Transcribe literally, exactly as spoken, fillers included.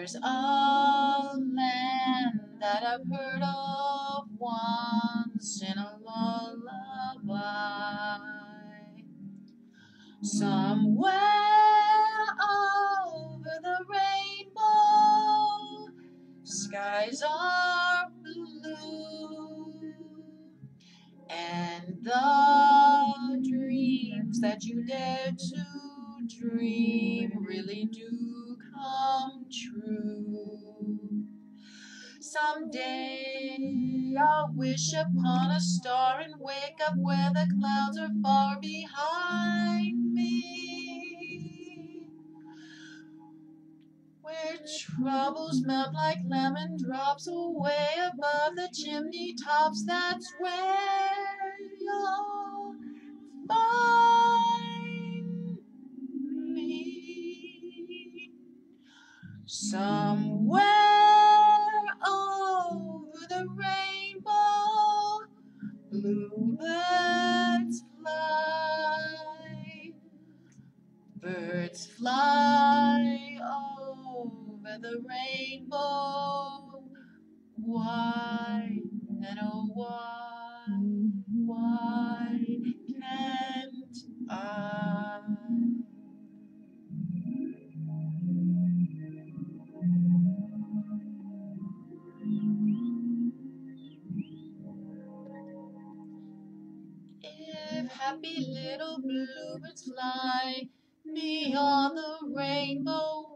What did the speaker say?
There's a land that I've heard of once in a lullaby. Somewhere over the rainbow, skies are blue, and the dreams that you dare to dream really do come true. Someday I'll wish upon a star and wake up where the clouds are far behind me, where troubles melt like lemon drops away above the chimney tops. That's where you'll find me. Somewhere over the rainbow, bluebirds fly, birds fly over the rainbow. Why, and oh why, why can't I? If happy little bluebirds fly beyond the rainbow,